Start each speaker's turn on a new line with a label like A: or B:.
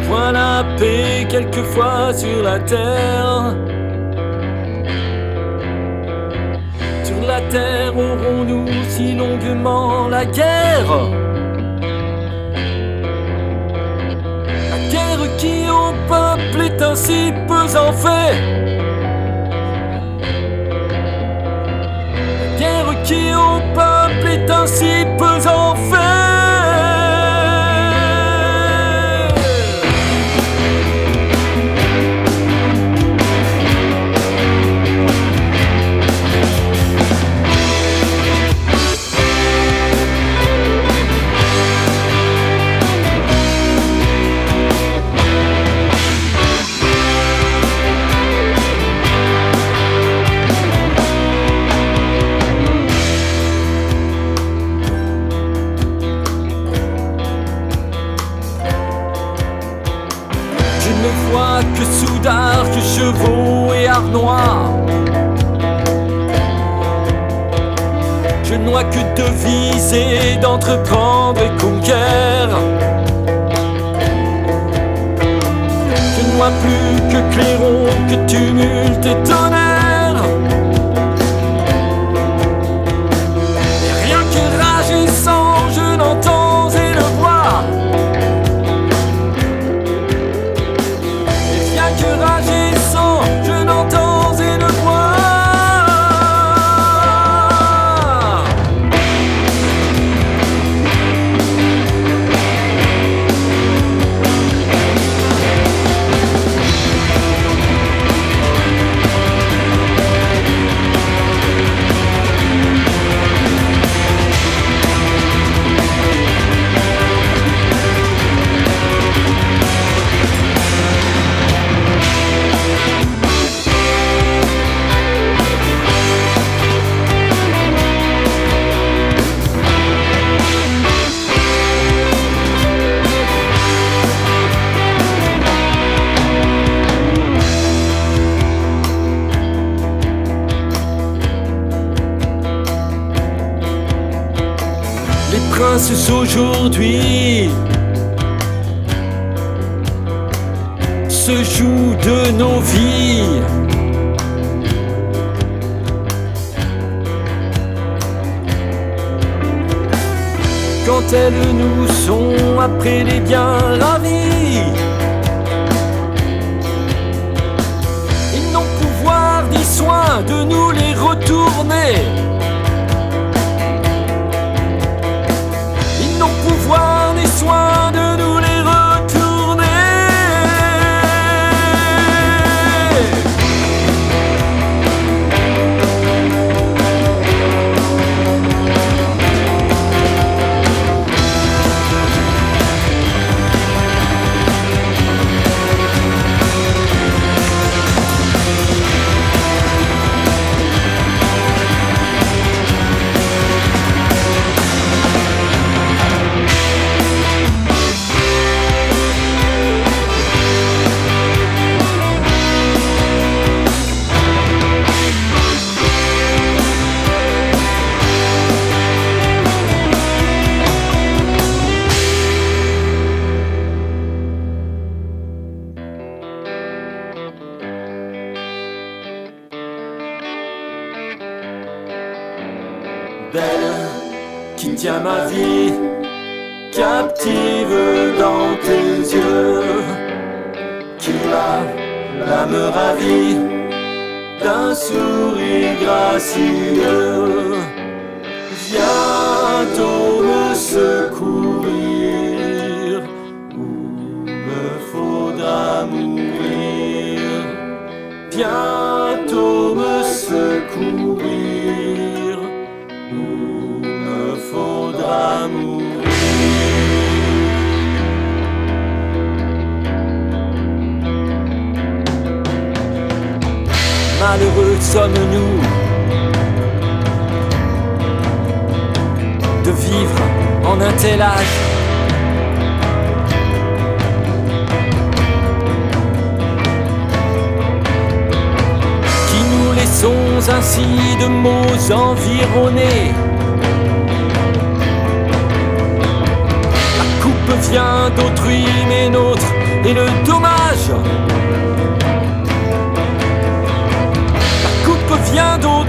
A: point la paix quelquefois sur la terre. Sur la terre aurons-nous si longuement la guerre? La guerre qui au peuple est ainsi pesant fait. La guerre qui au peuple est ainsi pesant fait. Je ne vois que soudards, que chevaux et harnois. Je ne vois que deviser d'entreprendre et conquérir. Je ne vois plus que clairon, que tumulte et tonnerre. Et rien que rage et sang, je n'entends et ne vois. Que rage et sang, je n'entends et ne vois. Les princes aujourd'hui se jouent de nos vies. Quand elles nous sont après les biens ravis, ils n'ont pouvoir ni soin de nous les retourner. Pouvoir ni soin de nous les retourner. Belle, qui tient ma vie captive dans tes yeux, qui l'âme ravie d'un sourire gracieux, bientôt me secourir ou me faudra mourir, bientôt me secourir ou me faudra mourir. Malheureux sommes-nous de vivre en un tel âge. Qui nous laissons ainsi de mots environnés. La coupe vient d'autrui mais nôtre est le dommage. La coupe vient d'autrui